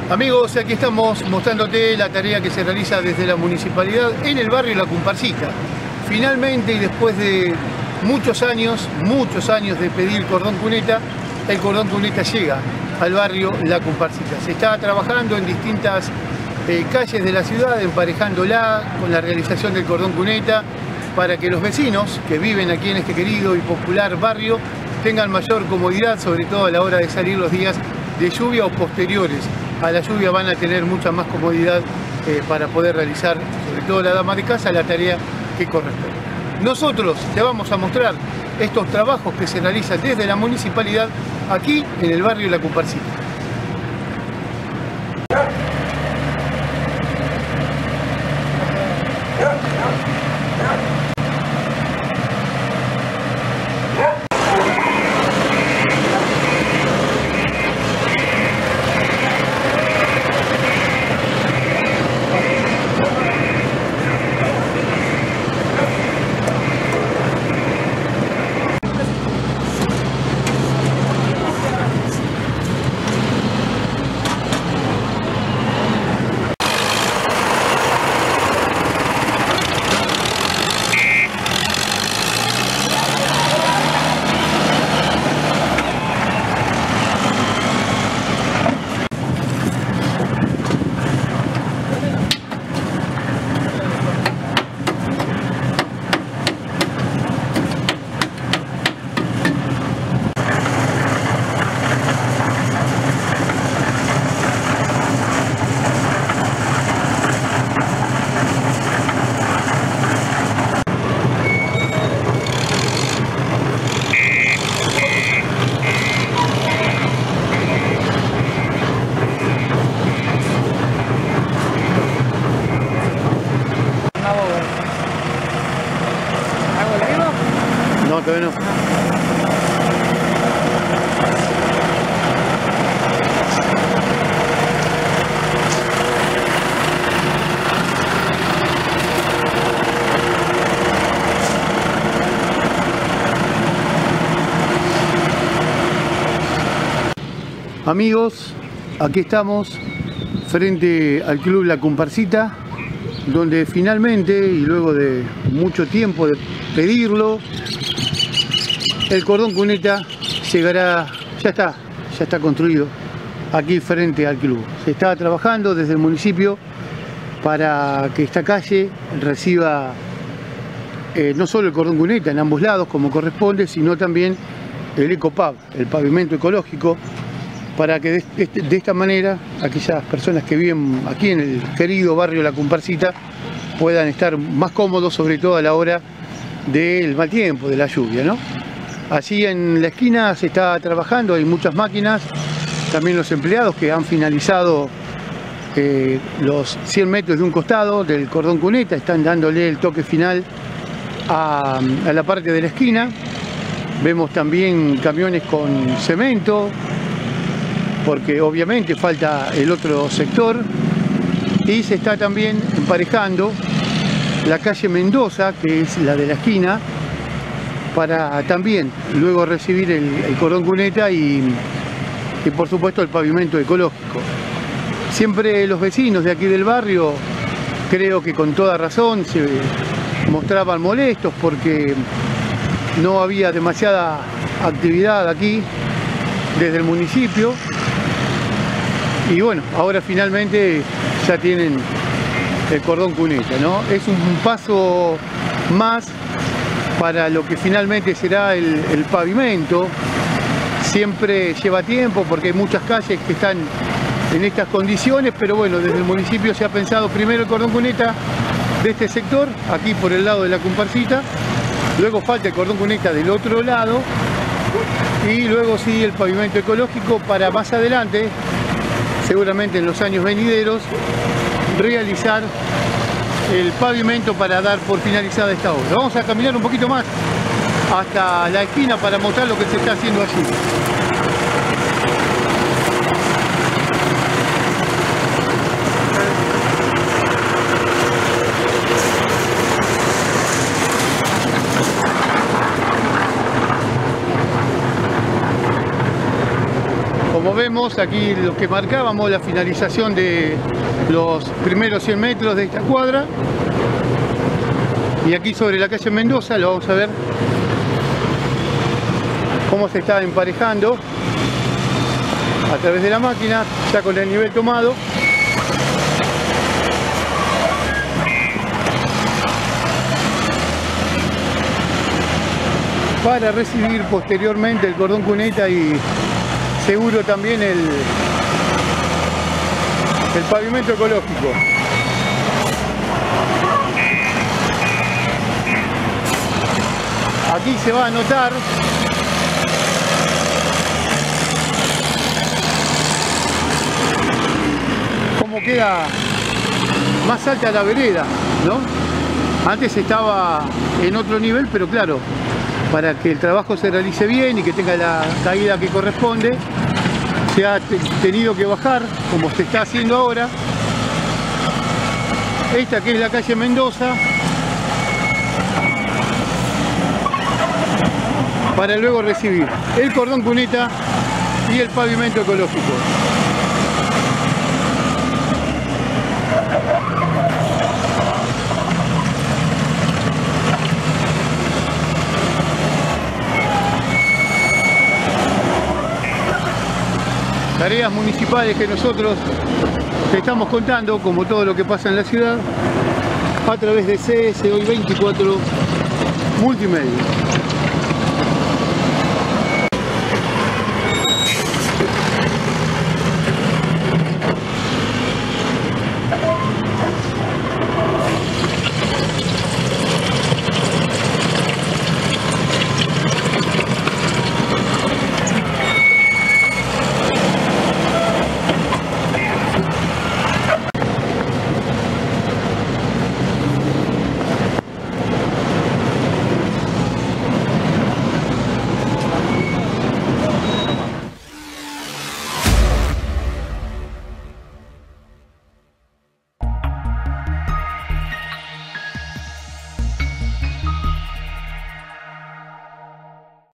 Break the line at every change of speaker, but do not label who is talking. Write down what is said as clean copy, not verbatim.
Amigos, aquí estamos mostrándote la tarea que se realiza desde la municipalidad en el barrio La Comparsita. Finalmente, y después de muchos años de pedir cordón cuneta, el cordón cuneta llega al barrio La Comparsita. Se está trabajando en distintas calles de la ciudad, emparejándola con la realización del cordón cuneta para que los vecinos que viven aquí en este querido y popular barrio tengan mayor comodidad, sobre todo a la hora de salir los días de lluvia o posteriores a la lluvia. Van a tener mucha más comodidad para poder realizar, sobre todo la dama de casa, la tarea que corresponde. Nosotros te vamos a mostrar estos trabajos que se realizan desde la municipalidad aquí en el barrio La Comparsita. No, todavía no. Amigos, aquí estamos frente al Club La Comparsita, donde finalmente, y luego de mucho tiempo de pedirlo, el cordón cuneta llegará, ya está construido aquí frente al club. Se está trabajando desde el municipio para que esta calle reciba no solo el cordón cuneta en ambos lados como corresponde, sino también el EcoPav, el pavimento ecológico, para que de esta manera aquellas personas que viven aquí en el querido barrio La Comparsita puedan estar más cómodos, sobre todo a la hora del mal tiempo, de la lluvia, ¿no? Allí en la esquina se está trabajando, hay muchas máquinas, también los empleados que han finalizado los 100 metros de un costado del cordón cuneta, están dándole el toque final a la parte de la esquina. Vemos también camiones con cemento, porque obviamente falta el otro sector, y se está también emparejando la calle Mendoza, que es la de la esquina, para también luego recibir el cordón cuneta y por supuesto el pavimento ecológico. Siempre los vecinos de aquí del barrio, creo que con toda razón, se mostraban molestos porque no había demasiada actividad aquí desde el municipio, y bueno, ahora finalmente ya tienen el cordón cuneta, ¿no? Es un paso más para lo que finalmente será el pavimento. Siempre lleva tiempo porque hay muchas calles que están en estas condiciones, pero bueno, desde el municipio se ha pensado primero el cordón cuneta de este sector, aquí por el lado de La Comparsita, luego falta el cordón cuneta del otro lado, y luego sí el pavimento ecológico para más adelante, seguramente en los años venideros, realizar el pavimento para dar por finalizada esta obra. Vamos a caminar un poquito más hasta la esquina para mostrar lo que se está haciendo allí. Como vemos aquí lo que marcábamos, la finalización de los primeros 100 metros de esta cuadra. Y aquí sobre la calle Mendoza lo vamos a ver cómo se está emparejando a través de la máquina, ya con el nivel tomado. Para recibir posteriormente el cordón cuneta y seguro también el pavimento ecológico. Aquí se va a notar cómo queda más alta la vereda, ¿no? Antes estaba en otro nivel, pero claro, para que el trabajo se realice bien y que tenga la caída que corresponde, se ha tenido que bajar, como se está haciendo ahora. Esta que es la calle Mendoza, para luego recibir el cordón cuneta y el pavimento ecológico. Tareas municipales que nosotros te estamos contando, como todo lo que pasa en la ciudad, a través de CS Hoy 24 Multimedia.